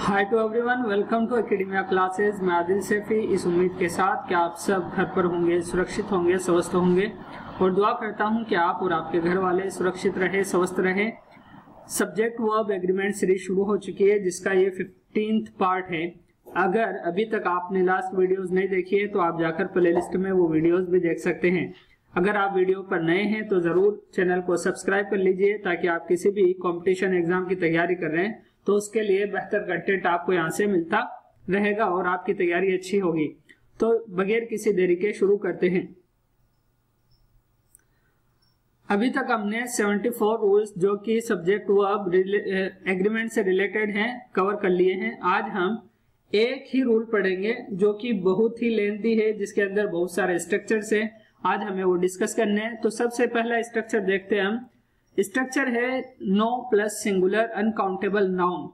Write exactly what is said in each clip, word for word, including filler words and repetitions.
Hi to everyone, welcome to Academia Classes. मैं आदिल सैफी, इस उम्मीद के साथ कि आप सब घर पर होंगे, सुरक्षित होंगे, स्वस्थ होंगे और दुआ करता हूं कि आप और आपके घर वाले सुरक्षित रहे, स्वस्थ रहे। सब्जेक्ट वर्ब एग्रीमेंट सीरीज शुरू हो चुकी है, जिसका ये फिफ्टींथ पार्ट है। अगर अभी तक आपने लास्ट वीडियोस नहीं देखी है तो आप जाकर प्लेलिस्ट में वो वीडियोस भी देख सकते हैं। अगर आप वीडियो पर नए हैं तो जरूर चैनल को सब्सक्राइब कर लीजिए, ताकि आप किसी भी कंपटीशन एग्जाम की तैयारी कर रहे हैं तो उसके लिए बेहतर कंटेंट आपको यहाँ से मिलता रहेगा और आपकी तैयारी अच्छी होगी। तो बगैर किसी देरी के शुरू करते हैं। अभी तक हमने चौहत्तर रूल्स जो कि सब्जेक्ट वर्ब एग्रीमेंट से रिलेटेड हैं कवर कर लिए हैं। आज हम एक ही रूल पढ़ेंगे जो कि बहुत ही लेंथी है, जिसके अंदर बहुत सारे स्ट्रक्चर्स हैं। आज हमें वो डिस्कस करने हैं। तो सबसे पहला स्ट्रक्चर देखते हैं हम। स्ट्रक्चर है no plus singular uncountable noun.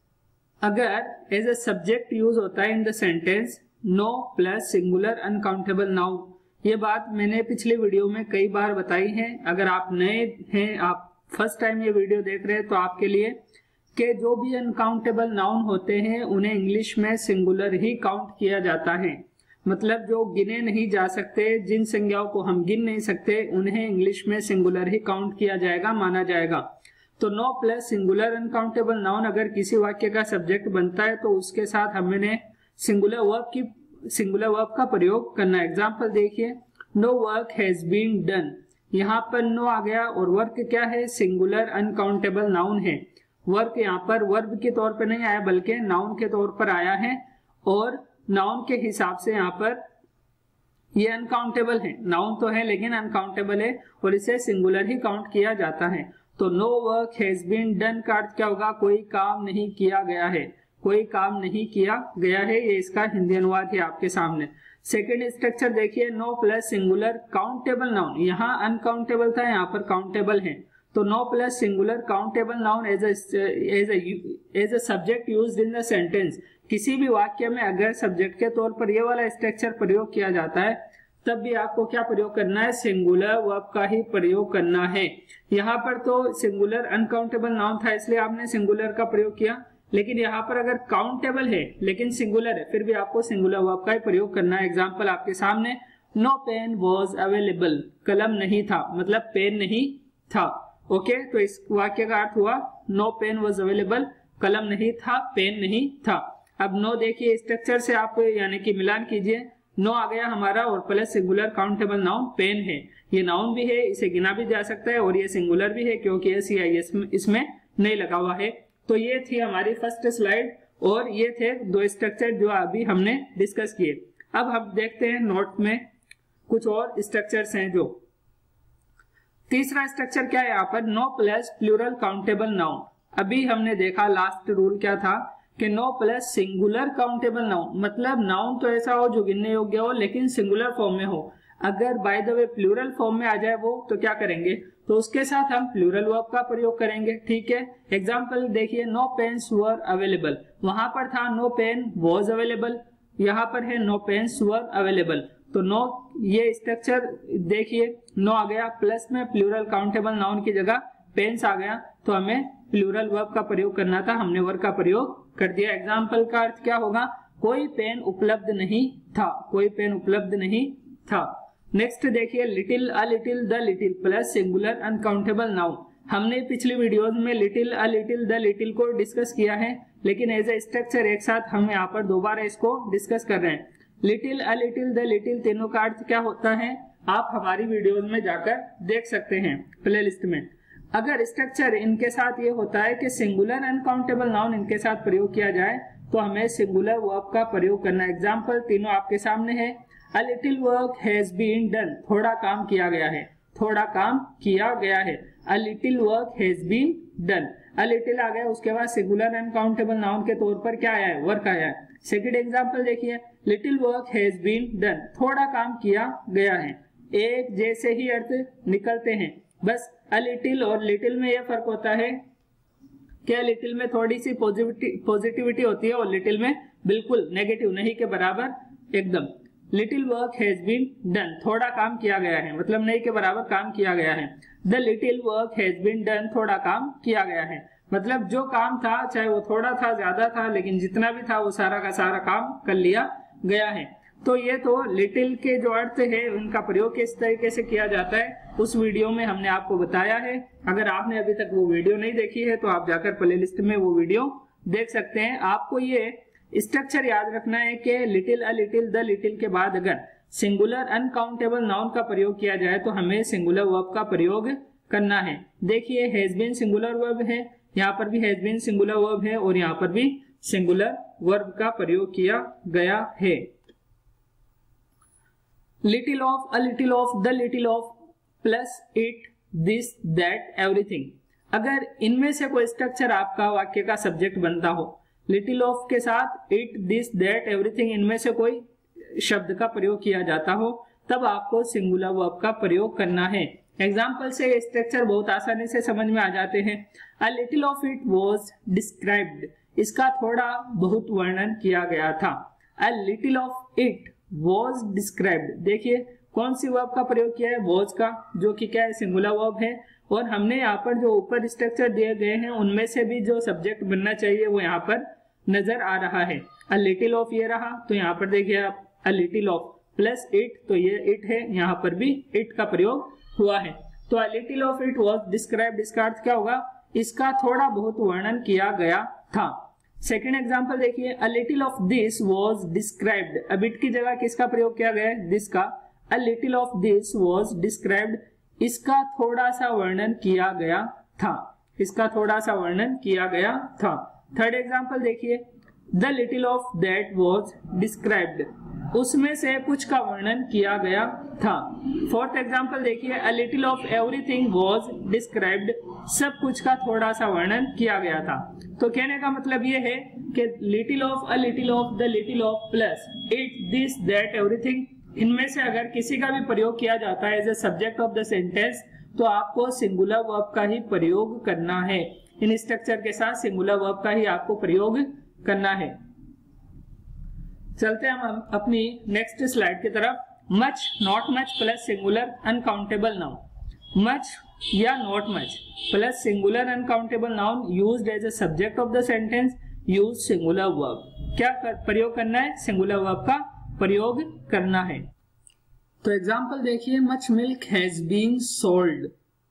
अगर एज ए सब्जेक्ट यूज होता है in the sentence no plus singular uncountable noun, ये बात मैंने पिछली वीडियो में कई बार बताई है। अगर आप नए हैं, आप फर्स्ट टाइम ये वीडियो देख रहे हैं, तो आपके लिए कि जो भी अनकाउंटेबल नाउन होते हैं उन्हें इंग्लिश में सिंगुलर ही काउंट किया जाता है। मतलब जो गिने नहीं जा सकते, जिन संज्ञाओं को हम गिन नहीं सकते, उन्हें इंग्लिश में सिंगुलर ही काउंट किया जाएगा, माना जाएगा। तो no plus singular uncountable noun अगर किसी वाक्य का सब्जेक्ट बनता है तो उसके साथ हमने सिंगुलर वर्ब की सिंगुलर वर्ब का प्रयोग करना है। एग्जाम्पल देखिए, no work has been done. यहाँ पर नो आ गया और वर्क क्या है? सिंगुलर अनकाउंटेबल नाउन है। वर्क यहाँ पर वर्ब के तौर पर नहीं आया बल्कि नाउन के तौर पर आया है, और नाउन के हिसाब से यहाँ पर ये अनकाउंटेबल है। नाउन तो है लेकिन अनकाउंटेबल है और इसे सिंगुलर ही काउंट किया जाता है। तो no work has been done का अर्थ क्या होगा? कोई काम नहीं किया गया है, कोई काम नहीं किया गया है। ये इसका हिंदी अनुवाद है आपके सामने। सेकेंड स्ट्रक्चर देखिए, no plus singular countable noun. यहाँ अनकाउंटेबल था, यहाँ पर काउंटेबल है। तो no plus singular countable noun as as as a subject used in the sentence. किसी भी वाक्य में अगर सब्जेक्ट के तौर पर ये वाला स्ट्रक्चर प्रयोग किया जाता है, तब भी आपको क्या प्रयोग करना है? सिंगुलर वर्ब का ही प्रयोग करना है। यहाँ पर तो सिंगुलर अनकाउंटेबल नाउन था, इसलिए आपने सिंगुलर का प्रयोग किया। लेकिन यहाँ पर अगर काउंटेबल है लेकिन सिंगुलर है, फिर भी आपको सिंगुलर वर्ब का ही प्रयोग करना है। एग्जाम्पल आपके सामने, नो पेन वॉज अवेलेबल। कलम नहीं था, मतलब पेन नहीं था। ओके, तो इस वाक्य का अर्थ हुआ नो पेन वॉज अवेलेबल, कलम नहीं था, पेन नहीं था। अब नो देखिए, स्ट्रक्चर से आप यानी कि मिलान कीजिए। नो आ गया हमारा और plus singular countable noun pen है। ये नाउन भी है, इसे गिना भी जा सकता है, और ये सिंगुलर भी है क्योंकि एस ई आई एस इसमें नहीं लगा हुआ है। तो ये थी हमारी फर्स्ट स्लाइड और ये थे दो स्ट्रक्चर जो अभी हमने डिस्कस किए। अब हम देखते हैं नोट में कुछ और स्ट्रक्चर्स हैं। जो तीसरा स्ट्रक्चर क्या है यहाँ पर? No plus plural countable noun. अभी हमने देखा लास्ट रूल क्या था कि no plus singular countable noun, मतलब नाउन तो ऐसा हो जो गिनने योग्य हो लेकिन सिंगुलर फॉर्म में हो। अगर by the way plural form में आ जाए वो, तो क्या करेंगे? तो उसके साथ हम प्लूरल वर्ब का प्रयोग करेंगे। ठीक है, एग्जाम्पल देखिए, नो पेन्स वर अवेलेबल। वहां पर था नो पेन वॉज अवेलेबल, यहाँ पर है नो पेन्स वर अवेलेबल। तो नो, ये स्ट्रक्चर देखिए, नो आ गया प्लस में प्लूरल काउंटेबल नाउन की जगह पेन्स आ गया, तो हमें प्लूरल वर्ब का प्रयोग करना था, हमने वर्ब का प्रयोग कर दिया। एग्जाम्पल का अर्थ क्या होगा? कोई पेन उपलब्ध नहीं था, कोई पेन उपलब्ध नहीं था। नेक्स्ट देखिए, little a little the little plus singular uncountable noun. हमने पिछली वीडियोस में little a little the little को डिस्कस किया है, लेकिन एज ए स्ट्रक्चर एक साथ हम यहाँ पर दोबारा इसको डिस्कस कर रहे हैं। Little a little the little तीनों का अर्थ क्या होता है आप हमारी वीडियोस में जाकर देख सकते हैं प्लेलिस्ट में। अगर स्ट्रक्चर इनके साथ ये होता है कि सिंगुलर अनकाउंटेबल नाउन इनके साथ प्रयोग किया जाए, तो हमें सिंगुलर वर्ब का प्रयोग करना है। एग्जाम्पल तीनों आपके सामने है। A little work has been done, थोड़ा काम किया गया है, थोड़ा काम किया गया है। A little work has been done, a little आ गया, उसके बाद सिंगुलर अनकाउंटेबल नाउन के तौर पर क्या आया है? वर्क आया है। सेकंड एग्जाम्पल देखिए, little work has been done, थोड़ा काम किया गया है। एक जैसे ही अर्थ निकलते हैं, बस अ लिटिल और लिटिल में यह फर्क होता है कि लिटिल में थोड़ी सी पॉजिटिविटी पॉजिटिविटी होती है और लिटिल में बिल्कुल नेगेटिव, नहीं के बराबर एकदम। Little work has been done, थोड़ा काम किया गया है, मतलब नहीं के बराबर काम किया गया है। The little work has been done, थोड़ा काम किया गया है। मतलब जो काम था चाहे वो थोड़ा था ज्यादा था, लेकिन जितना भी था वो सारा का सारा काम कर लिया गया है। तो ये तो लिटिल के जो अर्थ है उनका प्रयोग किस तरीके से किया जाता है उस वीडियो में हमने आपको बताया है। अगर आपने अभी तक वो वीडियो नहीं देखी है तो आप जाकर प्लेलिस्ट में वो वीडियो देख सकते हैं। आपको ये स्ट्रक्चर याद रखना है कि little, a little, the little के बाद अगर सिंगुलर अनकाउंटेबल नाउन का प्रयोग किया जाए तो हमें सिंगुलर वर्ब का प्रयोग करना है। देखिए हैज बीन सिंगुलर वर्ब है, यहाँ पर भी हैज बीन सिंगुलर वर्ब है और यहाँ पर भी सिंगुलर वर्ब का प्रयोग किया गया है। Little of, a little of, the little of, plus it, this, that, everything. अगर इनमें से कोई स्ट्रक्चर आपका वाक्य का सब्जेक्ट बनता हो, लिटिल ऑफ के साथ इट, दिस, दैट, एवरीथिंग इनमें से कोई शब्द का प्रयोग किया जाता हो तब आपको सिंगुलर वर्ब का प्रयोग करना है। एग्जाम्पल से ये स्ट्रक्चर बहुत आसानी से समझ में आ जाते हैं। A little of it was described, इसका थोड़ा बहुत वर्णन किया गया था। A little of it was described, देखिए कौन सी वर्ब का प्रयोग किया है, वॉज का, जो कि क्या है सिंगुलर वर्ब है। और हमने यहाँ पर जो ऊपर स्ट्रक्चर दिए गए हैं उनमें से भी जो सब्जेक्ट बनना चाहिए वो यहाँ पर नजर आ रहा है। अ लिटिल ऑफ ये रहा, तो यहाँ पर देखिए आप a little of plus it, तो ये इट है, यहाँ पर भी इट का प्रयोग हुआ है। तो a little of it was described, इसका अर्थ क्या होगा, इसका थोड़ा बहुत वर्णन किया गया था। सेकेंड एग्जाम्पल देखिए, a little of this was described, अब इट की जगह किसका प्रयोग किया गया है, दिस का। A little of this was described, इसका थोड़ा सा वर्णन किया गया था, इसका थोड़ा सा वर्णन किया गया था। थर्ड एग्जाम्पल देखिए, the little of that was described, उसमें से कुछ का वर्णन किया गया था। फोर्थ एग्जाम्पल देखिए, a little of everything was described, सब कुछ का थोड़ा सा वर्णन किया गया था। तो कहने का मतलब ये है कि little of, a little of, the little of, plus it, this, that, everything, इनमें से अगर किसी का भी प्रयोग किया जाता है as a subject of the sentence तो आपको सिंगुलर वर्ब का ही प्रयोग करना है। इन स्ट्रक्चर के साथ सिंगुलर वर्ब का ही आपको प्रयोग करना है। चलते हैं हम अपनी नेक्स्ट स्लाइड की तरफ। Much, not much plus singular uncountable noun. Much या not much plus singular uncountable noun used as a subject of the sentence, use singular verb. क्या कर, प्रयोग करना है, सिंगुलर वर्ब का प्रयोग करना है। तो एग्जांपल देखिए, much milk has been sold,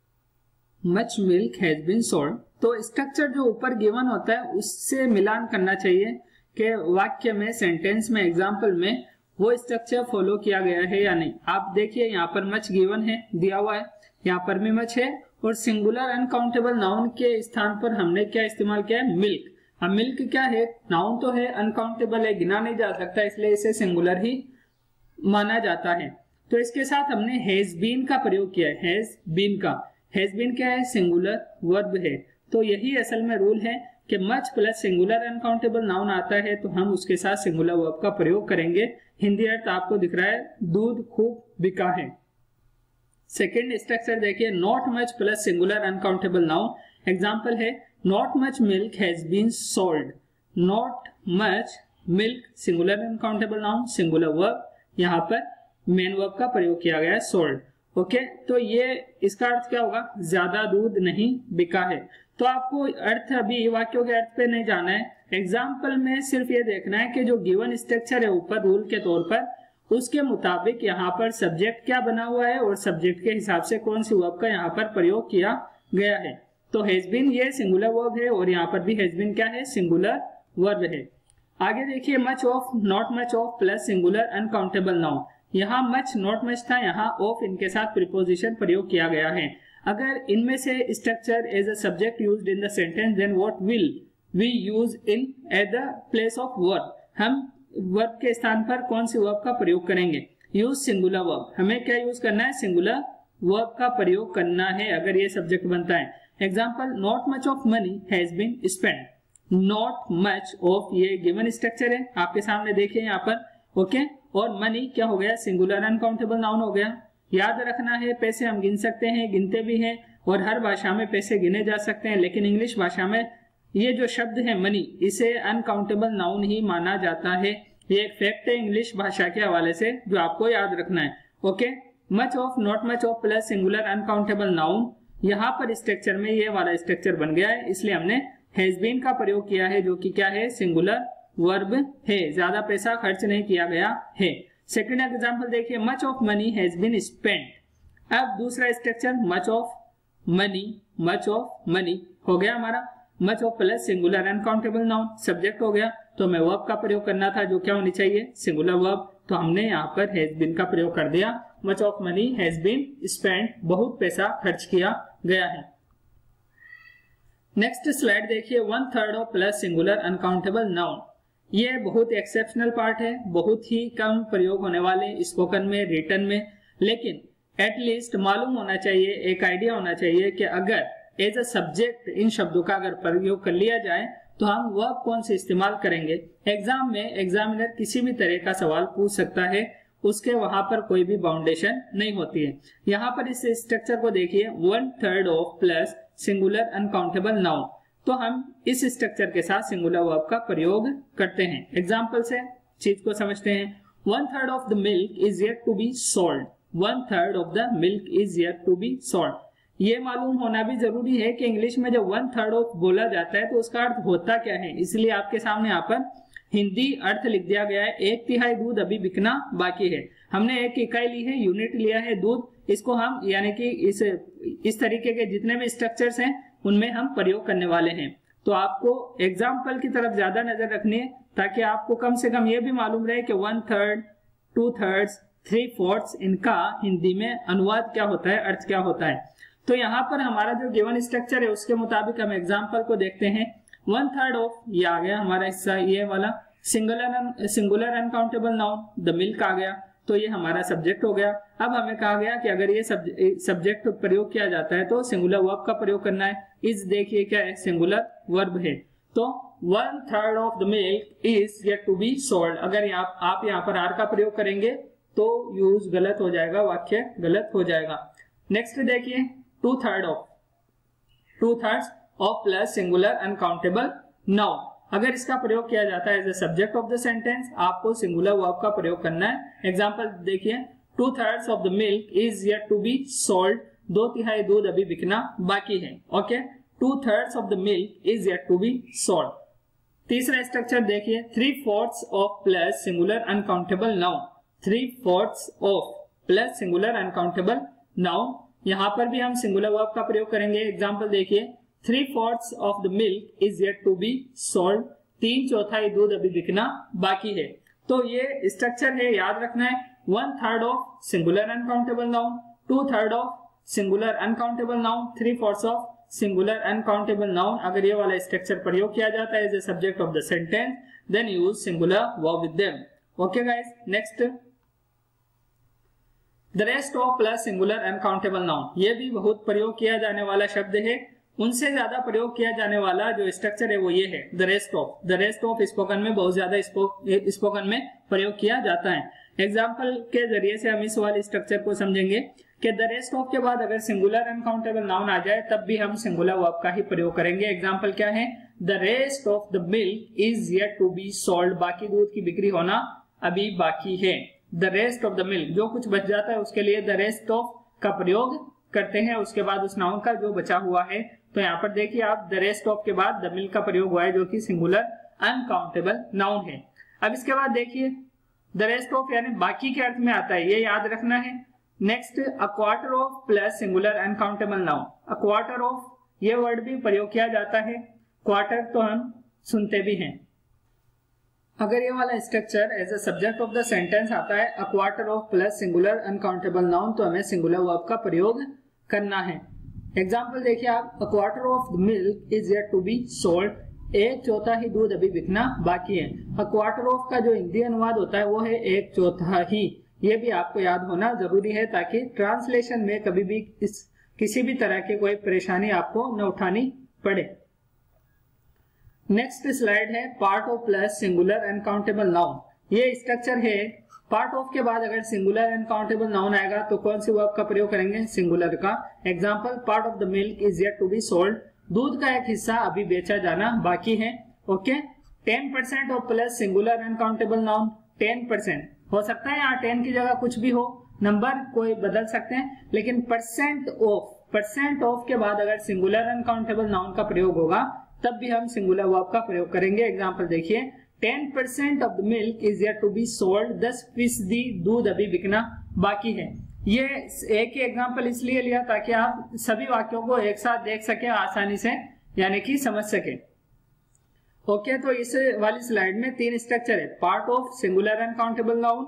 much milk has been sold. तो स्ट्रक्चर जो ऊपर गिवन होता है उससे मिलान करना चाहिए कि वाक्य में, सेंटेंस में, एग्जाम्पल में वो स्ट्रक्चर फॉलो किया गया है या नहीं। आप देखिए यहाँ पर मच गिवन है, दिया हुआ है, यहाँ पर भी मच है, और सिंगुलर अनकाउंटेबल नाउन के स्थान पर हमने क्या इस्तेमाल किया है, मिल्क। अब मिल्क क्या है, नाउन तो है, अनकाउंटेबल है, गिना नहीं जा सकता, इसलिए इसे सिंगुलर ही माना जाता है। तो इसके साथ हमने हैज बीन का प्रयोग किया है, हैज बीन का। हैज बीन क्या है, सिंगुलर वर्ब है। तो यही असल में रूल है कि much plus singular uncountable noun आता है तो हम उसके साथ सिंगुलर वर्ब का प्रयोग करेंगे। हिंदी अर्थ आपको दिख रहा है, दूध खूब बिका है। सेकेंड स्ट्रक्चर देखिए, not much plus singular uncountable noun. Example है, not much milk has been sold. Not much milk singular uncountable noun, singular verb, यहाँ पर मेन वर्ब का प्रयोग किया गया है, सोल्ड। ओके, तो ये इसका अर्थ क्या होगा, ज्यादा दूध नहीं बिका है। तो आपको अर्थ अभी वाक्यों के अर्थ पे नहीं जाना है, एग्जाम्पल में सिर्फ ये देखना है कि जो गिवन स्ट्रक्चर है ऊपर रूल के तौर पर, उसके मुताबिक यहाँ पर सब्जेक्ट क्या बना हुआ है और सब्जेक्ट के हिसाब से कौन सी वर्ब का यहाँ पर प्रयोग किया गया है। तो हैज बीन ये सिंगुलर वर्ब है और यहाँ पर भी हैज बीन क्या है, सिंगुलर वर्ब है। आगे देखिए, much of, not much of plus singular uncountable noun. यहाँ मच, नॉट मच था, यहाँ ऑफ, इनके साथ प्रीपोजिशन प्रयोग किया गया है। अगर इनमें से structure as a subject used in the sentence, then what will we use in at the place of verb. हम वर्ब के स्थान पर कौन सी वर्ब का प्रयोग करेंगे, यूज सिंगुलर वर्ब। हमें क्या यूज करना है, सिंगुलर वर्ब का प्रयोग करना है अगर ये सब्जेक्ट बनता है। Example, not much of money has been spend. Not much of ये गिवन स्ट्रक्चर है आपके सामने, देखिए यहाँ पर, ओके। और मनी क्या हो गया, सिंगुलर अनकाउंटेबल नाउन हो गया। याद रखना है, पैसे हम गिन सकते हैं, गिनते भी हैं, और हर भाषा में पैसे गिने जा सकते हैं, लेकिन इंग्लिश भाषा में ये जो शब्द है मनी, इसे अनकाउंटेबल नाउन ही माना जाता है। ये एक फैक्ट है इंग्लिश भाषा के हवाले से जो आपको याद रखना है, okay. Much of, not much of plus singular uncountable noun यहाँ पर स्ट्रक्चर में ये वाला स्ट्रक्चर बन गया है, इसलिए हमने हैज बीन का प्रयोग किया है, जो कि क्या है, सिंगुलर वर्ब है, ज्यादा पैसा खर्च नहीं किया गया है। सेकंड एग्जांपल देखिए, much of money has been spent. अब दूसरा structure much of money, much of money हो गया हमारा, much of plus singular uncountable noun, subject हो गया, तो हमें वर्ब का प्रयोग करना था, जो क्या होनी चाहिए, सिंगुलर वर्ब, तो हमने यहाँ पर हैज बीन का प्रयोग कर दिया। Much of money has been spent, बहुत पैसा खर्च किया गया है। नेक्स्ट स्लाइड देखिए, one third of plus singular uncountable noun. ये बहुत एक्सेप्शनल पार्ट है, बहुत ही कम प्रयोग होने वाले स्पोकन में, रिटन में, लेकिन एटलीस्ट मालूम होना चाहिए, एक आइडिया होना चाहिए कि अगर एज अ सब्जेक्ट इन शब्दों का अगर प्रयोग कर लिया जाए तो हम वर्ब कौन से इस्तेमाल करेंगे। एग्जाम में एग्जामिनर किसी भी तरह का सवाल पूछ सकता है, उसके वहां पर कोई भी बाउंडेशन नहीं होती है। यहाँ पर इस स्ट्रक्चर को देखिए, one third of plus singular uncountable noun, तो हम इस स्ट्रक्चर के साथ सिंगुलर वर्ब का प्रयोग करते हैं। एग्जाम्पल से चीज को समझते हैं। One third of the milk is yet to be sold, one third of the milk is yet to be sold. ये मालूम होना भी जरूरी है कि इंग्लिश में जब वन थर्ड ऑफ बोला जाता है तो उसका अर्थ होता क्या है, इसलिए आपके सामने यहाँ पर हिंदी अर्थ लिख दिया गया है। एक तिहाई दूध अभी बिकना बाकी है, हमने एक इकाई ली है, यूनिट लिया है दूध, इसको हम यानी कि इस इस तरीके के जितने भी स्ट्रक्चर्स हैं उनमें हम प्रयोग करने वाले हैं। तो आपको एग्जाम्पल की तरफ ज्यादा नजर रखनी है, ताकि आपको कम से कम ये भी मालूम रहे कि one third, two thirds, three fourths, इनका हिंदी में अनुवाद क्या होता है, अर्थ क्या होता है। तो यहाँ पर हमारा जो गिवन स्ट्रक्चर है उसके मुताबिक हम एग्जाम्पल को देखते हैं। वन थर्ड ऑफ, ये आ गया हमारा हिस्सा, ये वाला singular singular uncountable noun, the milk आ गया, तो ये हमारा सब्जेक्ट हो गया। अब हमें कहा गया कि अगर ये सब्जेक्ट प्रयोग किया जाता है तो सिंगुलर वर्ब का प्रयोग करना है। इस देखिए क्या है, सिंगुलर वर्ब है, तो one third of the milk is yet to be sold. अगर आप, आप यहाँ पर आर का प्रयोग करेंगे तो यूज गलत हो जाएगा, वाक्य गलत हो जाएगा। नेक्स्ट देखिए, two third of, two thirds of plus singular uncountable noun, अगर इसका प्रयोग किया जाता है as a subject of the sentence, आपको सिंगुलर वर्ब का प्रयोग करना है। एग्जांपल देखिए, two thirds of the milk is yet to be sold, दो तिहाई दूध अभी बिकना बाकी है। Okay, two thirds of the milk is yet to be sold. तीसरा स्ट्रक्चर देखिए, three fourths of plus singular uncountable noun, three fourths of plus singular uncountable noun, यहाँ पर भी हम सिंगुलर वर्ब का प्रयोग करेंगे। एग्जाम्पल देखिए, three fourths of the milk is yet to be sold, तीन चौथाई दूध अभी बिकना बाकी है। तो ये स्ट्रक्चर है, याद रखना है। One third of singular uncountable noun, two third of singular uncountable noun, three fourths of singular uncountable noun. अगर ये वाला स्ट्रक्चर प्रयोग किया जाता है as a subject of the sentence, then use singular verb with them. Okay guys, next the rest of plus singular uncountable noun, ये भी बहुत प्रयोग किया जाने वाला शब्द है। उनसे ज्यादा प्रयोग किया जाने वाला जो स्ट्रक्चर है वो ये है, the rest of. The rest of spoken में बहुत ज्यादा स्पोकन में प्रयोग किया जाता है। एग्जाम्पल के जरिए से हम इस वाले स्ट्रक्चर को समझेंगे कि द रेस्ट ऑफ के बाद अगर सिंगुलर अनकाउंटेबल नाउन आ जाए तब भी हम सिंगुलर वर्ब का ही प्रयोग करेंगे। एग्जाम्पल क्या है, the rest of the milk is yet to be sold, बाकी दूध की बिक्री होना अभी बाकी है। The rest of the milk, जो कुछ बच जाता है उसके लिए द रेस्ट ऑफ का प्रयोग करते हैं, उसके बाद उस नाउन का जो बचा हुआ है। तो यहाँ पर देखिए आप, द रेस्ट ऑफ के बाद द मिल्क का प्रयोग हुआ है, जो कि सिंगुलर अनकाउंटेबल नाउन है। अब इसके बाद देखिए, द रेस्ट ऑफ यानी बाकी के अर्थ में आता है, ये याद रखना है। Next, a quarter of plus singular uncountable noun, a quarter of, ये वर्ड भी प्रयोग किया जाता है। क्वार्टर तो हम सुनते भी हैं। अगर ये वाला structure as a subject of the sentence आता है, a quarter of plus singular uncountable noun, तो हमें सिंगुलर वर्ब का प्रयोग करना है। एग्जाम्पल देखिए आप, a quarter of the milk is yet to be sold, एक चौथा ही दूध अभी बिकना बाकी है। अ क्वार्टर ऑफ का जो हिंदी अनुवाद होता है वो है एक चौथा ही, ये भी आपको याद होना जरूरी है, ताकि ट्रांसलेशन में कभी भी इस किसी भी तरह की कोई परेशानी आपको न उठानी पड़े। नेक्स्ट स्लाइड है, part of plus singular uncountable noun. ये स्ट्रक्चर है, पार्ट ऑफ के बाद अगर सिंगुलर अनकाउंटेबल नाउन आएगा तो कौन सी वर्ब का प्रयोग करेंगे, सिंगुलर का। Example, part of the milk is yet to be sold, दूध का एक हिस्सा अभी बेचा जाना बाकी है। Okay, ten percent of plus singular uncountable noun, ten percent हो सकता है यहाँ टेन की जगह कुछ भी हो, नंबर कोई बदल सकते हैं, लेकिन परसेंट ऑफ, परसेंट ऑफ के बाद अगर सिंगुलर अनकाउंटेबल नाउन का प्रयोग होगा तब भी हम सिंगुलर वर्ब का प्रयोग करेंगे। एग्जाम्पल देखिए, ten percent of the milk is yet to be sold, दस फीसदी दूध अभी बिकना बाकी है। ये एक ही एग्जाम्पल इसलिए लिया ताकि आप सभी वाक्यों को एक साथ देख सके आसानी से, यानी कि समझ सके। ओके, तो इस वाली स्लाइड में तीन स्ट्रक्चर है, part of, singular uncountable noun,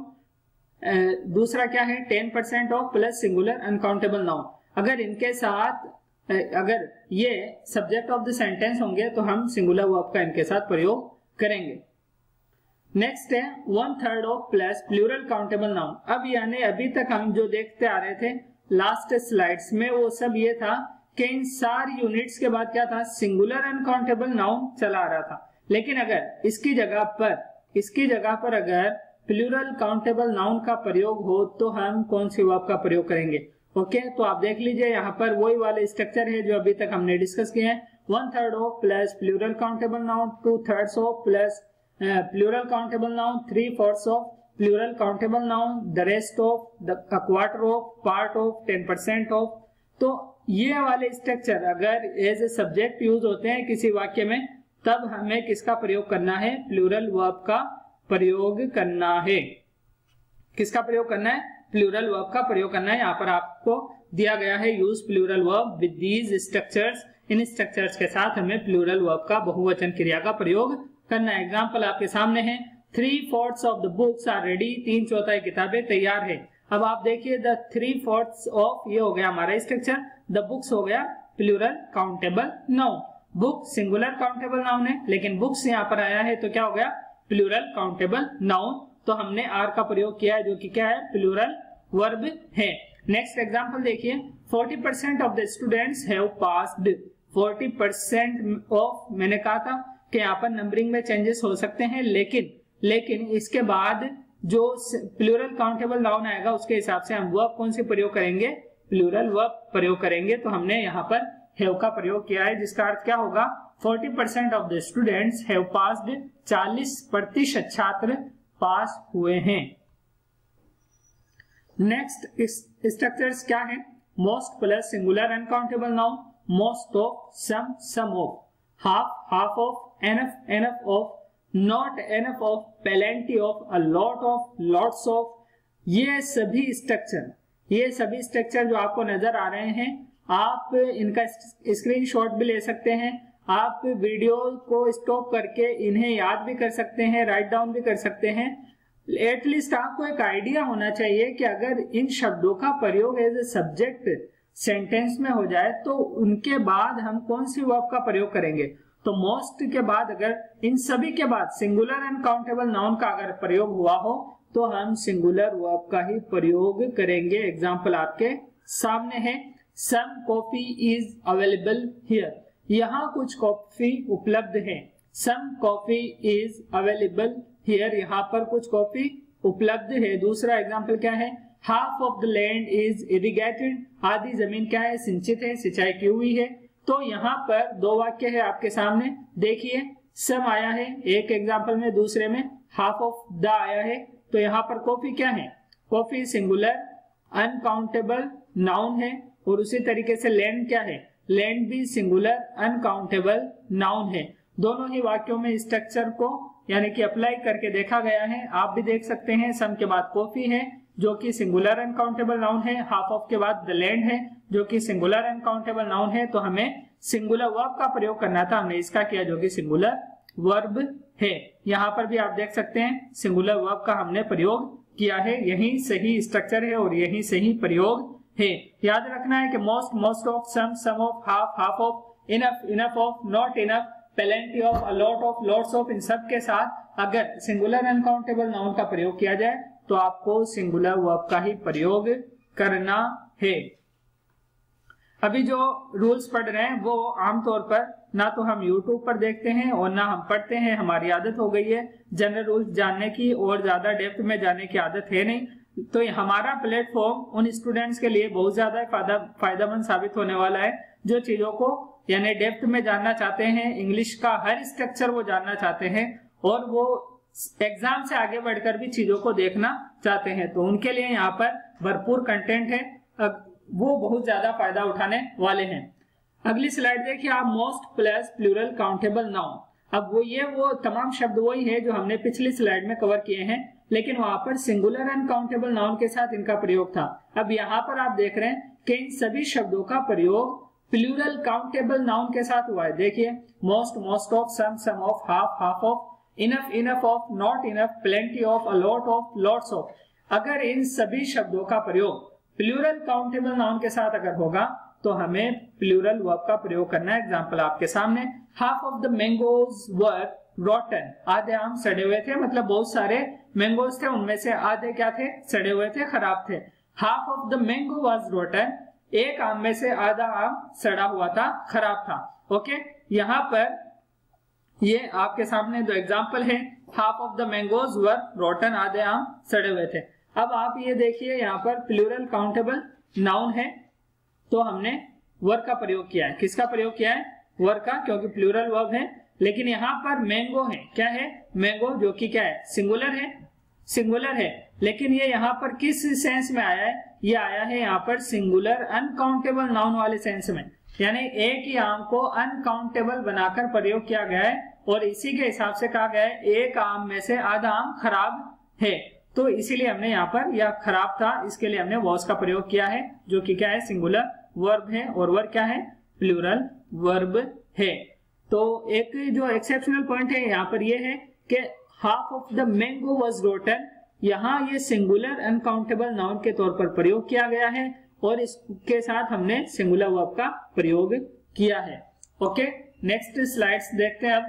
दूसरा क्या है ten percent of plus singular uncountable noun. अगर इनके साथ अगर ये सब्जेक्ट ऑफ द सेंटेंस होंगे तो हम सिंगुलर वर्ब का इनके साथ प्रयोग करेंगे। नेक्स्ट है one third of plus plural countable noun. अब यानी अभी तक हम जो देखते आ रहे थे लास्ट स्लाइड्स में वो सब ये था कि इन सारी यूनिट्स के बाद क्या था, सिंगुलर अनकाउंटेबल नाउन चला आ रहा था। लेकिन अगर इसकी जगह पर इसकी जगह पर अगर प्लूरल काउंटेबल नाउन का प्रयोग हो तो हम कौन सी वर्ब का प्रयोग करेंगे। ओके okay, तो आप देख लीजिए यहाँ पर वही वाले स्ट्रक्चर है जो अभी तक हमने डिस्कस किए हैं। One third of plus plural countable noun, two thirds of plus plural countable noun, three fourth of plural countable noun, the rest of, the quarter of, part of, ten percent of. तो ये वाले structure अगर as a subject use होते हैं किसी वाक्य में तब हमें किसका प्रयोग करना है, प्लूरल वर्ब का प्रयोग करना है। किसका प्रयोग करना है, प्लूरल वर्ब का प्रयोग करना है। यहाँ पर आपको दिया गया है use plural verb with these structures. इन स्ट्रक्चर्स के साथ हमें प्लूरल वर्ब का बहुवचन क्रिया का प्रयोग करना है। एग्जाम्पल आपके सामने है, three fourths of the books are ready, तीन चौथाई किताबें तैयार है। अब आप देखिए द थ्री फोर्थ्स ऑफ, ये हो गया हमारा स्ट्रक्चर, द बुक्स हो गया plural countable noun. Book singular countable noun है लेकिन बुक्स यहाँ पर आया है तो क्या हो गया, प्लूरल काउंटेबल नाउन। तो हमने आर का प्रयोग किया है जो कि क्या है, प्लूरल वर्ब है। नेक्स्ट एग्जांपल देखिए, forty percent of the students have passed. Forty percent of, मैंने कहा था कि यहाँ पर नंबरिंग में चेंजेस हो सकते हैं लेकिन लेकिन इसके बाद जो प्लूरल काउंटेबल नाउन आएगा उसके हिसाब से हम वर्ब कौन सी प्रयोग करेंगे, प्लूरल वर्ब प्रयोग करेंगे। तो हमने यहाँ पर हैव का प्रयोग किया है जिसका अर्थ क्या होगा, forty percent of the students have passed, चालीस प्रतिशत छात्र पास हुए हैं। नेक्स्ट स्ट्रक्चर्स क्या है, most plus singular uncountable noun, most of, some, some of, half, half of, enough, enough of, not enough of, plenty of, a lot of, lots of. ये सभी structure ये सभी स्ट्रक्चर जो आपको नजर आ रहे हैं, आप इनका स्क्रीनशॉट भी ले सकते हैं। आप वीडियो को स्टॉप करके इन्हें याद भी कर सकते हैं, राइट डाउन भी कर सकते हैं। एटलीस्ट आपको एक आइडिया होना चाहिए कि अगर इन शब्दों का प्रयोग एज ए सब्जेक्ट सेंटेंस में हो जाए तो उनके बाद हम कौन सी वर्ब का प्रयोग करेंगे। तो मोस्ट के बाद अगर इन सभी के बाद सिंगुलर अनकाउंटेबल नाउन का अगर प्रयोग हुआ हो तो हम सिंगुलर वर्ब का ही प्रयोग करेंगे। एग्जाम्पल आपके सामने है, some coffee is available here. यहाँ कुछ कॉफी उपलब्ध है। Some coffee is available here, यहाँ पर कुछ कॉफी उपलब्ध है। दूसरा एग्जाम्पल क्या है, half of the land is irrigated. आधी जमीन क्या है, सिंचित है, सिंचाई की हुई है। तो यहाँ पर दो वाक्य है आपके सामने, देखिए सम आया है एक एग्जाम्पल में, दूसरे में हाफ ऑफ द आया है। तो यहाँ पर कॉफी क्या है, कॉफी सिंगुलर अनकाउंटेबल नाउन है। और उसी तरीके से लैंड क्या है, लैंड भी सिंगुलर अनकाउंटेबल नाउन है। दोनों ही वाक्यों में स्ट्रक्चर को यानी कि अप्लाई करके देखा गया है। आप भी देख सकते हैं, सम के बाद कॉफी है जो कि सिंगुलर अनकाउंटेबल नाउन है, हाफ ऑफ के बाद द लैंड है जो कि सिंगुलर अनकाउंटेबल नाउन है। तो हमें सिंगुलर वर्ब का प्रयोग करना था, हमने इसका किया जो कि सिंगुलर वर्ब है। यहाँ पर भी आप देख सकते हैं सिंगुलर वर्ब का हमने प्रयोग किया है। यही सही स्ट्रक्चर है और यही सही प्रयोग है। याद रखना है कि most, most of, some, some of, half, half of, enough, enough of, not enough, plenty of, a lot of, lots of, इन सब के साथ अगर सिंगुलर अनकाउंटेबल नाउन का प्रयोग किया जाए तो आपको सिंगुलर वर्ब का ही प्रयोग करना है। अभी जो रूल्स पढ़ रहे हैं वो आमतौर पर ना तो हम यूट्यूब पर देखते हैं और ना हम पढ़ते हैं। हमारी आदत हो गई है जनरल रूल्स जानने की और ज्यादा डेप्थ में जाने की आदत है नहीं। तो हमारा प्लेटफॉर्म उन स्टूडेंट्स के लिए बहुत ज्यादा फायदा फायदेमंद साबित होने वाला है जो चीजों को यानी डेप्थ में जानना चाहते हैं, इंग्लिश का हर स्ट्रक्चर वो जानना चाहते हैं और वो एग्जाम से आगे बढ़कर भी चीजों को देखना चाहते हैं। तो उनके लिए यहाँ पर भरपूर कंटेंट है। वो बहुत ज्यादा फायदा उठाने वाले हैं। अगली स्लाइड देखिए आप, most plus plural countable noun. अब वो ये वो तमाम शब्द वही है जो हमने पिछली स्लाइड में कवर किए हैं, लेकिन वहां पर सिंगुलर अनकाउंटेबल नाउन के साथ इनका प्रयोग था। अब यहाँ पर आप देख रहे हैं कि इन सभी शब्दों का प्रयोग प्लूरल काउंटेबल नाउन के साथ हुआ है। देखिए, most, most of, some, some of, half, half of, enough, enough of, not enough, plenty of, a lot of, lots of. अगर इन सभी शब्दों का प्रयोग प्लूरल काउंटेबल नाउन के साथ अगर होगा तो हमें प्लूरल वर्ब का प्रयोग करना है। एग्जांपल आपके सामने, half of the mangoes were rotten. आधे आम सड़े हुए थे, मतलब बहुत सारे मैंगोज थे, उनमें से आधे क्या थे, सड़े हुए थे, खराब थे। Half of the mango was rotten, एक आम में से आधा आम सड़ा हुआ था, खराब था। ओके, यहाँ पर ये आपके सामने दो एग्जाम्पल है, half of the mangoes were rotten, आधे आम सड़े हुए थे। अब आप ये देखिए यहाँ पर प्लूरल काउंटेबल नाउन है, तो हमने वर्ब का प्रयोग किया है। किसका प्रयोग किया है? वर्ब का, क्योंकि प्लूरल वर्ब है। लेकिन यहाँ पर मैंगो है, क्या है? मैंगो, जो कि क्या है? सिंगुलर है, सिंगुलर है। लेकिन ये यहाँ पर किस सेंस में आया है? ये आया है यहाँ पर सिंगुलर अनकाउंटेबल नाउन वाले सेंस में, यानी एक ही आम को अनकाउंटेबल बनाकर प्रयोग किया गया है और इसी के हिसाब से कहा गया है एक आम में से आधा आम खराब है, तो इसीलिए हमने यहाँ पर या खराब था, इसके लिए हमने वॉज का प्रयोग किया है, जो कि क्या है? सिंगुलर वर्ब है, और वर्ब क्या है? प्लूरल वर्ब है। तो एक जो एक्सेप्शनल पॉइंट है यहाँ पर ये है कि half of the mango was rotten, यहाँ ये सिंगुलर अनकाउंटेबल नाउन के तौर पर प्रयोग किया गया है और इसके साथ हमने सिंगुलर वर्ब का प्रयोग किया है। ओके, नेक्स्ट स्लाइड्स देखते हैं अब।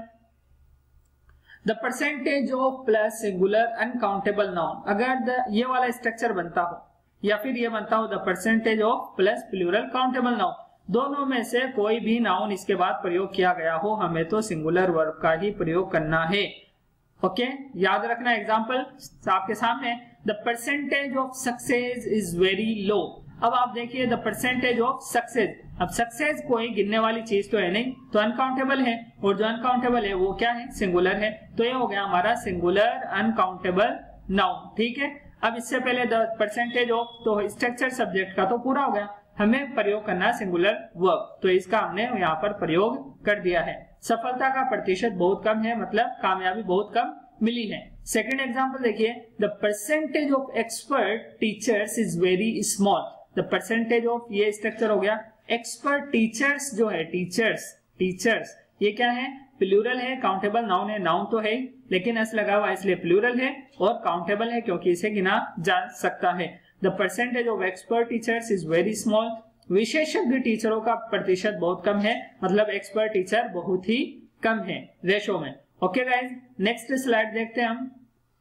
The percentage of plus singular uncountable noun, अगर द ये वाला स्ट्रक्चर बनता हो या फिर ये बनता हो the percentage of plus plural countable noun, दोनों में से कोई भी नाउन इसके बाद प्रयोग किया गया हो, हमें तो सिंगुलर वर्ब का ही प्रयोग करना है। Okay okay? याद रखना, एग्जाम्पल आपके सामने, the percentage of success is very low. अब आप देखिए द परसेंटेज ऑफ सक्सेस, अब सक्सेस कोई गिनने वाली चीज तो है नहीं, तो अनकाउंटेबल है, और जो अनकाउंटेबल है वो क्या है? सिंगुलर है। तो ये हो गया हमारा सिंगुलर अनकाउंटेबल नाउन। ठीक है, अब इससे पहले द परसेंटेज ऑफ, तो स्ट्रक्चर सब्जेक्ट का तो पूरा हो गया, हमें प्रयोग करना है सिंगुलर वर्ब, तो इसका हमने यहाँ पर प्रयोग कर दिया है। सफलता का प्रतिशत बहुत कम है, मतलब कामयाबी बहुत कम मिली है। सेकंड एग्जांपल देखिए, the percentage of expert teachers is very small. The percentage of, ये स्ट्रक्चर हो गया। एक्सपर्ट टीचर्स जो है, टीचर्स, टीचर्स ये क्या है? प्लूरल है, काउंटेबल नाउन है, नाउन तो है लेकिन एस लगा हुआ इसलिए प्लूरल है, और काउंटेबल है क्योंकि इसे गिना जा सकता है। The percentage of expert teachers is very small. विशेषज्ञ टीचरों का प्रतिशत बहुत कम है, मतलब एक्सपर्ट टीचर बहुत ही कम है रेशो में। ओके गाइज, नेक्स्ट स्लाइड देखते हैं हम।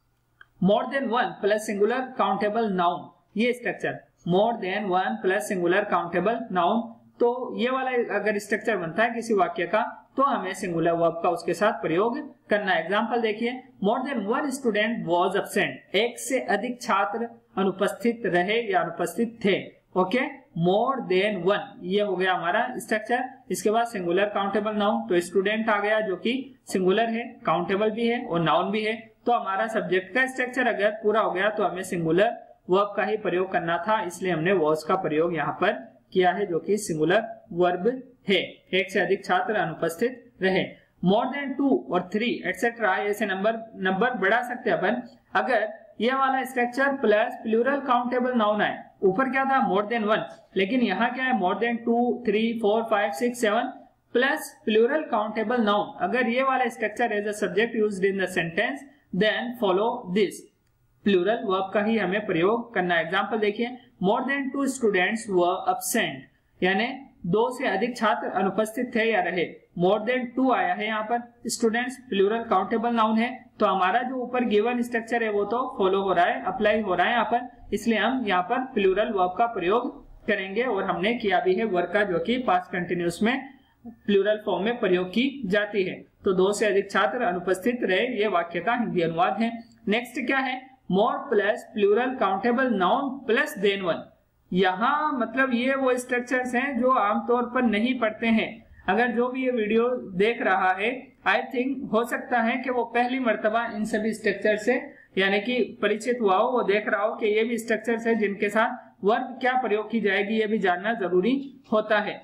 More than one plus singular countable noun, ये structure more than one plus singular countable noun, तो ये वाला अगर स्ट्रक्चर बनता है किसी वाक्य का, तो हमें सिंगुलर वर्ब का उसके साथ प्रयोग करना है। एग्जांपल देखिए, more than one student was absent, एक से अधिक छात्र अनुपस्थित रहे या अनुपस्थित थे। ओके, मोर देन वन, ये हो गया हमारा स्ट्रक्चर। इसके बाद सिंगुलर काउंटेबल नाउन, तो स्टूडेंट आ गया जो कि सिंगुलर है, काउंटेबल भी है और नाउन भी है। तो हमारा सब्जेक्ट का स्ट्रक्चर अगर पूरा हो गया तो हमें सिंगुलर वर्ब का ही प्रयोग करना था, इसलिए हमने वॉज का प्रयोग यहाँ पर किया है, जो कि सिंगुलर वर्ब है। एक से अधिक छात्र अनुपस्थित रहे। मोर देन टू और थ्री एटसेट्रा, ऐसे नंबर नंबर बढ़ा सकते हैं अपन। अगर ये वाला structure plus plural countable noun है, ऊपर क्या था? मोर देन वन, लेकिन यहाँ क्या है? More than two, three, four, five, six, seven plus plural countable noun. अगर ये वाला structure as a subject used in the sentence, then follow this, plural verb का ही हमें प्रयोग करना है। एग्जांपल देखिए, more than two students were absent, यानी दो से अधिक छात्र अनुपस्थित थे या रहे। मोर देन टू आया है यहाँ पर, स्टूडेंट्स प्लूरल काउंटेबल नाउन है, तो हमारा जो ऊपर गिवन स्ट्रक्चर है वो तो फॉलो हो रहा है, अप्लाई हो रहा है यहाँ पर, इसलिए हम यहाँ पर प्लूरल वर्ब का प्रयोग करेंगे। और हमने किया भी है वर्ब का, जो कि पास्ट कंटिन्यूस में प्लूरल फॉर्म में प्रयोग की जाती है। तो दो से अधिक छात्र अनुपस्थित रहे, ये वाक्य का हिंदी अनुवाद है। नेक्स्ट क्या है? More plus plural countable noun plus than one. यहाँ मतलब ये वो स्ट्रक्चर्स हैं जो आमतौर पर नहीं पढ़ते हैं। अगर जो भी ये वीडियो देख रहा है, आई थिंक हो सकता है कि वो पहली मर्तबा इन सभी स्ट्रक्चर से यानी कि परिचित हुआ हो, वो देख रहा हो कि ये भी स्ट्रक्चर्स है जिनके साथ वर्ब क्या प्रयोग की जाएगी ये भी जानना जरूरी होता है।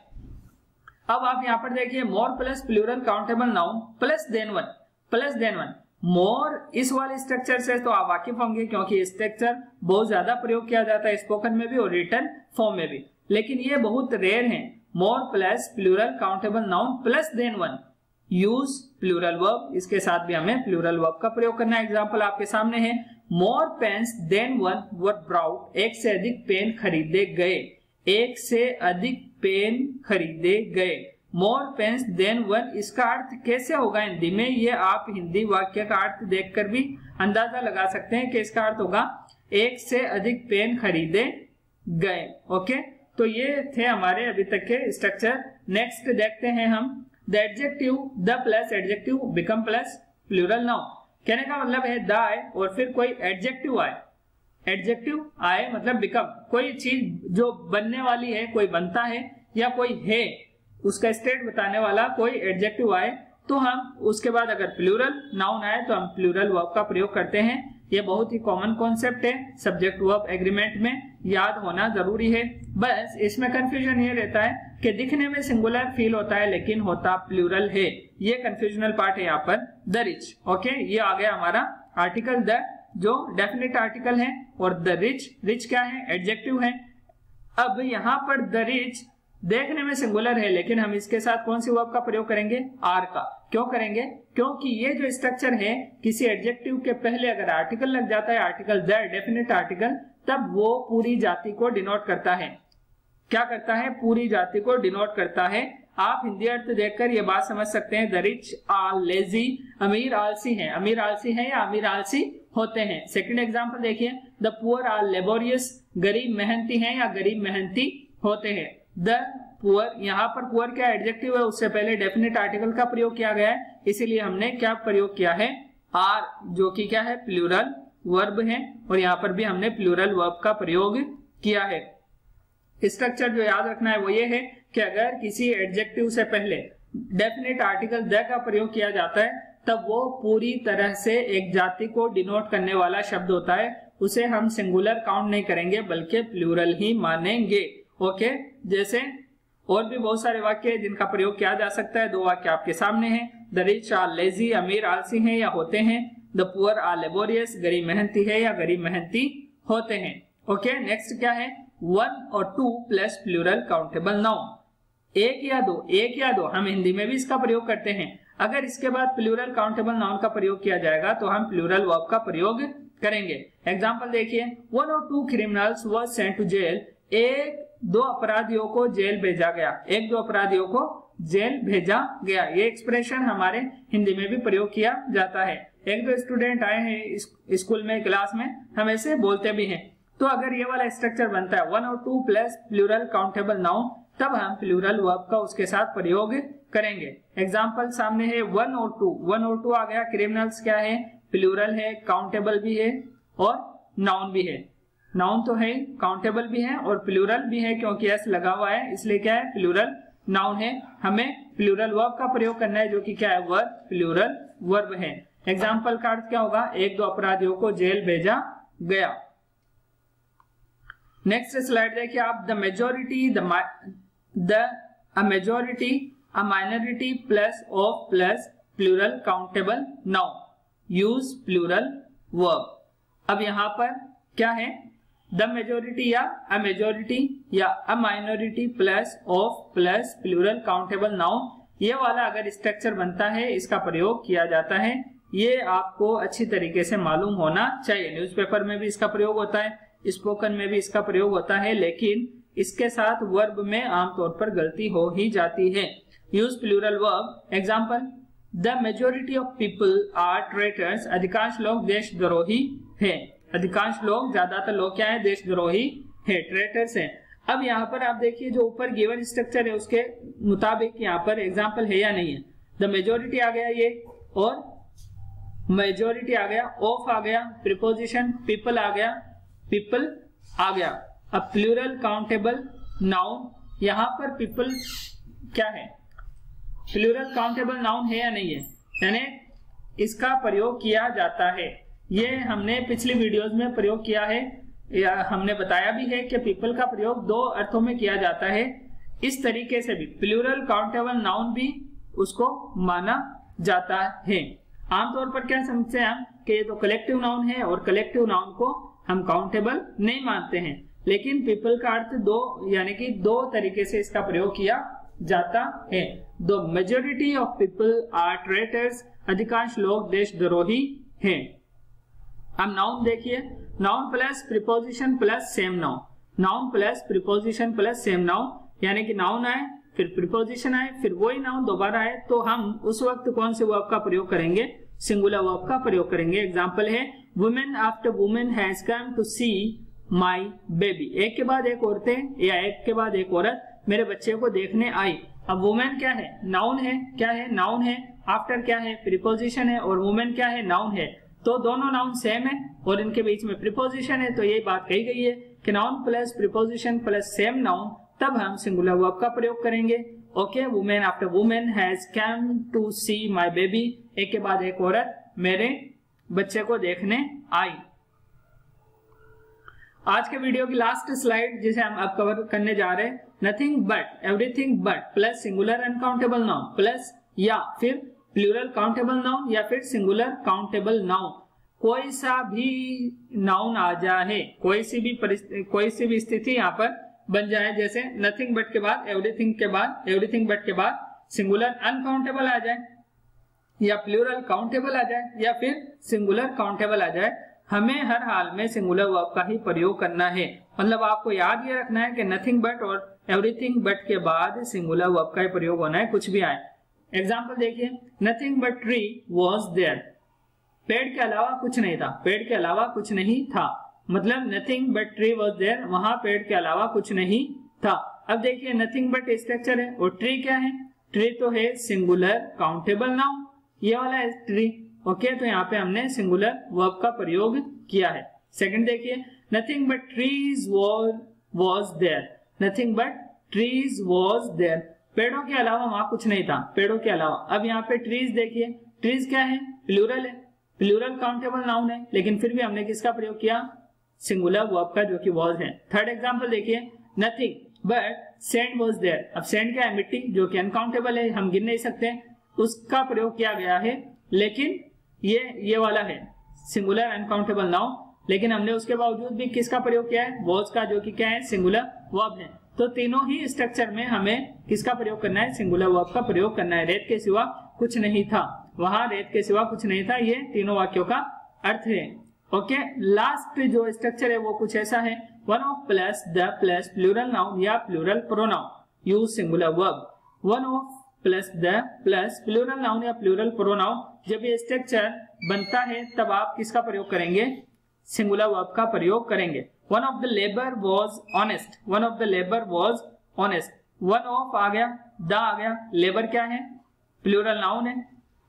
अब आप यहाँ पर देखिए more plus plural countable noun plus than one, plus than one. More इस वाले स्ट्रक्चर से तो आप वाकिफ होंगे क्योंकि स्ट्रक्चर बहुत ज्यादा प्रयोग किया जाता है स्पोकन में भी और रिटन फॉर्म में भी, लेकिन ये बहुत रेयर है। More plus plural countable noun plus than one, use plural verb, इसके साथ भी हमें प्लूरल वर्ब का प्रयोग करना है। एग्जाम्पल आपके सामने है, more pens than one were brought, एक से अधिक पेन खरीदे गए, एक से अधिक पेन खरीदे गए। मोर पेन्स देन वन, इसका अर्थ कैसे होगा हिंदी में, ये आप हिंदी वाक्य का अर्थ देखकर भी अंदाजा लगा सकते हैं कि इसका अर्थ होगा एक से अधिक पेन खरीदे गए। ओके, तो ये थे हमारे अभी तक के स्ट्रक्चर। नेक्स्ट देखते हैं हम the adjective the plus adjective become plus plural noun. कहने का मतलब है द आए और फिर कोई एडजेक्टिव आए, एडजेक्टिव आए मतलब बिकम, कोई चीज जो बनने वाली है, कोई बनता है या कोई है उसका स्टेट बताने वाला कोई एडजेक्टिव आए तो हम उसके बाद अगर प्लूरल नाउन आए तो हम प्लूरल वर्ब का प्रयोग करते हैं। ये बहुत ही कॉमन कॉन्सेप्ट है, सब्जेक्ट वर्ब एग्रीमेंट में याद होना जरूरी है। बस इसमें कंफ्यूजन ये रहता है कि दिखने में सिंगुलर फील होता है लेकिन होता प्लूरल है, ये कंफ्यूजनल पार्ट है यहाँ पर। द रिच, ओके, ये आ गया हमारा आर्टिकल द जो डेफिनेट आर्टिकल है, और द रिच, रिच क्या है, एडजेक्टिव है। अब यहाँ पर द रिच देखने में सिंगुलर है लेकिन हम इसके साथ कौन सी वर्ब का प्रयोग करेंगे, आर का। क्यों करेंगे, क्योंकि ये जो स्ट्रक्चर है किसी एडजेक्टिव के पहले अगर आर्टिकल लग जाता है, आर्टिकल द डेफिनेट आर्टिकल, तब वो पूरी जाति को डिनोट करता है। क्या करता है, पूरी जाति को डिनोट करता है। आप हिंदी अर्थ देखकर ये बात समझ सकते हैं, द रिच आर लेजी, अमीर आलसी हैं, अमीर आलसी हैं या अमीर आलसी होते हैं। सेकंड एग्जांपल देखिए, द पुअर आर लेबोरियस, गरीब मेहनती हैं या गरीब मेहनती होते हैं। द पुअर, यहाँ पर पुअर क्या एडजेक्टिव है, उससे पहले डेफिनेट आर्टिकल का प्रयोग किया गया है, इसीलिए हमने क्या प्रयोग किया है, आर, जो कि क्या है, प्लूरल वर्ब है, और यहाँ पर भी हमने प्लूरल वर्ब का प्रयोग किया है। स्ट्रक्चर जो याद रखना है वो ये है कि अगर किसी एडजेक्टिव से पहले डेफिनेट आर्टिकल द का प्रयोग किया जाता है तब वो पूरी तरह से एक जाति को डिनोट करने वाला शब्द होता है, उसे हम सिंगुलर काउंट नहीं करेंगे बल्कि प्लूरल ही मानेंगे। ओके, जैसे और भी बहुत सारे वाक्य हैं जिनका प्रयोग किया जा सकता है। दो वाक्य आपके सामने हैं, द रिच आर लेजी, अमीर आलसी हैं या होते हैं, द पुअर आर लेबोरियस, गरीब मेहनती है या गरीब मेहनती होते हैं। ओके, नेक्स्ट क्या है, वन और two plus plural countable noun, एक या दो, एक या दो, हम हिंदी में भी इसका प्रयोग करते हैं। अगर इसके बाद प्लूरल काउंटेबल नाउन का प्रयोग किया जाएगा तो हम प्लूरल वर्ब का प्रयोग करेंगे। एग्जाम्पल देखिए, वन और two criminals were sent to jail, एक दो अपराधियों को जेल भेजा गया, एक दो अपराधियों को जेल भेजा गया। ये एक्सप्रेशन हमारे हिंदी में भी प्रयोग किया जाता है। एक दो स्टूडेंट आए हैं स्कूल में, क्लास में, हम ऐसे बोलते भी हैं। तो अगर ये वाला स्ट्रक्चर बनता है वन और two plus plural countable noun, तब हम प्लूरल वर्ब का उसके साथ प्रयोग करेंगे। एग्जाम्पल सामने है, वन और टू, वन और टू आ गया, क्रिमिनल्स क्या है, प्लूरल है, काउंटेबल भी है और नाउन भी है। नाउन तो है, काउंटेबल भी है और प्लूरल भी है, क्योंकि एस लगा हुआ है इसलिए क्या है, प्लूरल नाउन है। हमें प्लूरल वर्ब का प्रयोग करना है जो कि क्या है, वर्ब, प्लूरल वर्ब है। एग्जाम्पल का अर्थ क्या होगा, एक दो अपराधियों को जेल भेजा गया। नेक्स्ट स्लाइड देखिए आप, the majority, the a majority, a minority plus of plus plural countable noun, use plural verb. अब यहाँ पर क्या है, द मेजोरिटी या अ मेजोरिटी या a minority plus of plus plural countable noun, ये वाला अगर स्ट्रक्चर बनता है इसका प्रयोग किया जाता है। ये आपको अच्छी तरीके से मालूम होना चाहिए। न्यूज़पेपर में भी इसका प्रयोग होता है, स्पोकन में भी इसका प्रयोग होता है, लेकिन इसके साथ वर्ब में आमतौर पर गलती हो ही जाती है। Use plural verb. Example, the majority of people are traitors, अधिकांश लोग देशद्रोही हैं। अधिकांश लोग, ज्यादातर लोग क्या है, देशद्रोही है, ट्रेटर्स हैं। अब यहाँ पर आप देखिए जो ऊपर गिवन स्ट्रक्चर है उसके मुताबिक यहाँ पर एग्जाम्पल है या नहीं है। द मेजोरिटी आ गया ये, और मेजोरिटी आ गया, ऑफ आ गया, प्रीपोजिशन पीपल आ गया, पीपल आ गया। अब प्लूरल काउंटेबल नाउन, यहाँ पर पीपल क्या है, प्लूरल काउंटेबल नाउन है या नहीं है, यानी इसका प्रयोग किया जाता है। ये हमने पिछली वीडियोस में प्रयोग किया है, या हमने बताया भी है कि पीपल का प्रयोग दो अर्थों में किया जाता है। इस तरीके से भी प्लूरल काउंटेबल नाउन भी उसको माना जाता है। आमतौर पर क्या समझते हैं हम कि ये तो कलेक्टिव नाउन है और कलेक्टिव नाउन को हम काउंटेबल नहीं मानते हैं, लेकिन पीपल का अर्थ दो यानी कि दो तरीके से इसका प्रयोग किया जाता है। The majority of people are traitors, अधिकांश लोग देशद्रोही हैं। अब नाउन देखिए, noun plus preposition plus same noun, noun plus preposition plus same noun, यानी कि नाउन आए फिर प्रीपोजिशन आए फिर वही नाउन दोबारा आए तो हम उस वक्त कौन से वर्ब का प्रयोग करेंगे, सिंगुलर वर्ब का प्रयोग करेंगे। एग्जांपल है women after women has come to see my baby, एक के बाद एक औरतें या एक के बाद एक औरत मेरे बच्चे को देखने आई। अब वुमेन क्या है, नाउन है, क्या है, नाउन है, आफ्टर क्या है, प्रीपोजिशन है, और वुमेन क्या है, नाउन है। तो दोनों नाउन सेम है और इनके बीच में प्रीपोजिशन है, तो यही बात कही गई है कि noun plus preposition plus same noun, तब हम सिंगुलर वर्ब का प्रयोग करेंगे। Okay, women after women has come to see my baby, एक के बाद एक औरत मेरे बच्चे को देखने आई। आज के वीडियो की लास्ट स्लाइड जिसे हम अब कवर करने जा रहे हैं, nothing but, everything but plus singular uncountable noun plus या फिर प्लूरल काउंटेबल नाउन या फिर सिंगुलर काउंटेबल नाउन, कोई सा भी नाउन आ जाए, कोई सी भी कोई सी भी स्थिति यहाँ पर बन जाए, जैसे नथिंग बट के बाद एवरीथिंग के बाद एवरीथिंग बट के बाद सिंगुलर अनकाउंटेबल आ जाए या प्लूरल काउंटेबल आ जाए या फिर सिंगुलर काउंटेबल आ जाए, हमें हर हाल में सिंगुलर वर्ब का ही प्रयोग करना है। मतलब आपको याद ये रखना है कि नथिंग बट और एवरीथिंग बट के बाद सिंगुलर वर्ब का ही प्रयोग होना है, कुछ भी आए। एग्जाम्पल देखिए, nothing but tree was there, पेड़ के अलावा कुछ नहीं था, पेड़ के अलावा कुछ नहीं था, मतलब nothing but tree was there, वहां पेड़ के अलावा कुछ नहीं था। अब देखिए नथिंग बट स्ट्रक्चर है और ट्री क्या है, ट्री तो है सिंगुलर काउंटेबल नाउन, ये वाला है ट्री। ओके, तो यहाँ पे हमने सिंगुलर वर्ब का प्रयोग किया है। सेकंड देखिए, nothing but trees was there, nothing but trees was there, पेड़ों के अलावा वहां कुछ नहीं था, पेड़ों के अलावा। अब यहाँ पे ट्रीज देखिए, ट्रीज क्या है, प्लूरल है, प्लूरल काउंटेबल नाउन है, लेकिन फिर भी हमने किसका प्रयोग किया, सिंगुलर वर्ब का, जो कि वॉज है। थर्ड एग्जांपल देखिए, nothing but sand was there, अब सैंड क्या है, मिट्टी, जो कि अनकाउंटेबल है, हम गिन नहीं सकते, उसका प्रयोग किया गया है, लेकिन ये ये वाला है सिंगुलर अनकाउंटेबल नाउन, लेकिन हमने उसके बावजूद भी किसका प्रयोग किया है, वॉज का, जो कि क्या है, सिंगुलर वर्ब है। तो तीनों ही स्ट्रक्चर में हमें किसका प्रयोग करना है, सिंगुलर वर्ब का प्रयोग करना है। रेत के सिवा कुछ नहीं था, वहां रेत के सिवा कुछ नहीं था, ये तीनों वाक्यों का अर्थ है। ओके, लास्ट जो स्ट्रक्चर है वो कुछ ऐसा है, one of plus the plus plural noun या plural pronoun, use singular verb. One of plus the plus plural noun या प्लूरल प्रोनाउन, जब ये स्ट्रक्चर बनता है तब आप किसका प्रयोग करेंगे, सिंगुलर वर्ब का प्रयोग करेंगे। One of the labour was honest, one of the labour was honest, one of आ गया, द आ गया, लेबर क्या है, प्लूरल नाउन है,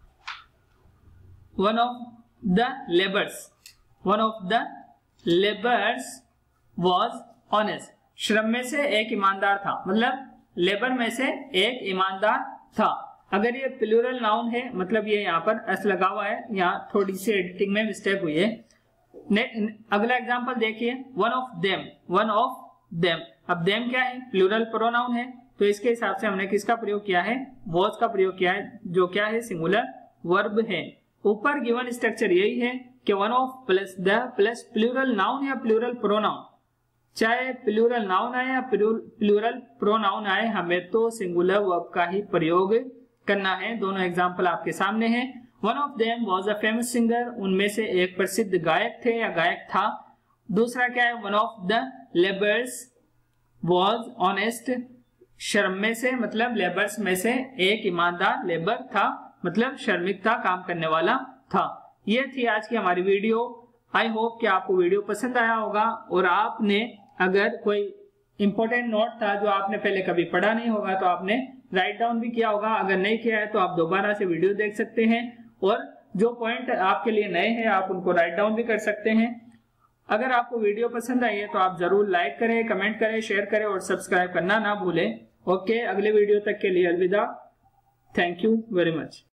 one of the labours, one of the labours was honest, श्रम में से एक ईमानदार था, मतलब लेबर में से एक ईमानदार था। अगर ये प्लूरल नाउन है, मतलब ये यहाँ पर एस लगा हुआ है, यहाँ थोड़ी सी एडिटिंग में मिस्टेक हुई है। अगला एग्जांपल देखिए, one of them, one of them, अब देम क्या है, प्लूरल प्रोनाउन है, तो इसके हिसाब से हमने किसका प्रयोग किया है, वॉज का प्रयोग किया है, जो क्या है, सिंगुलर वर्ब है। ऊपर गिवन स्ट्रक्चर यही है कि one of plus the plus plural noun या प्लूरल प्रोनाउन, चाहे प्लूरल नाउन आए या प्लूरल प्रोनाउन आए, हमें तो सिंगुलर वर्ब का ही प्रयोग करना है। दोनों एग्जाम्पल आपके सामने हैं। One of them was a famous singer, उनमें से एक प्रसिद्ध गायक थे या गायक था। दूसरा क्या है, one of the labours was honest, श्रम में से, मतलब लेबर्स में से एक ईमानदार लेबर था, मतलब श्रमिक था, काम करने वाला था। ये थी आज की हमारी वीडियो। आई होप कि आपको वीडियो पसंद आया होगा और आपने अगर कोई इंपॉर्टेंट नोट था जो आपने पहले कभी पढ़ा नहीं होगा तो आपने राइट डाउन भी किया होगा। अगर नहीं किया है तो आप दोबारा से वीडियो देख सकते हैं और जो पॉइंट आपके लिए नए हैं आप उनको राइट डाउन भी कर सकते हैं। अगर आपको वीडियो पसंद आई है तो आप जरूर लाइक करें, कमेंट करें, शेयर करें और सब्सक्राइब करना ना भूलें। ओके, अगले वीडियो तक के लिए अलविदा। Thank you very much.